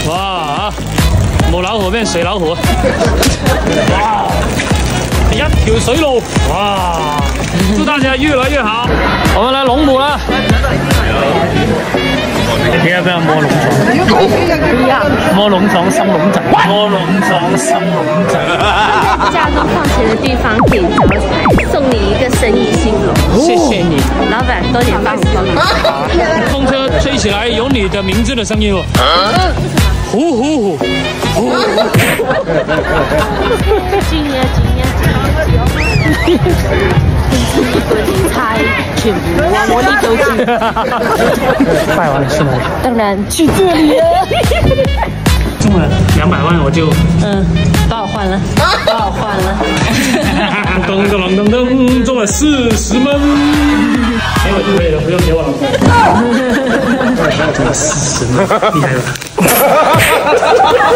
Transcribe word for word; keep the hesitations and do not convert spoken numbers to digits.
哇！母老虎变水老虎，哇！一條水路，哇！祝大家越來越好。我們來龍母啦。你要不要摸龍床？不要。摸龍床生龍仔。摸龍床生龍仔。 家中放錢的地方點招財，送你一個生意興隆。 謝謝你， 老闆多點幫忙。 風車吹起來有你的名字的聲音哦。呼呼呼！呼！ 今年今年今年理财全部往我里走进。 拜完了去哪里？ 当然去这里了。 中了两百万我就嗯，把我换了，把我换了。 噔噔噔噔噔，中了四十蚊。给我就可以了，不用给我了。中了四十蚊，厉害了。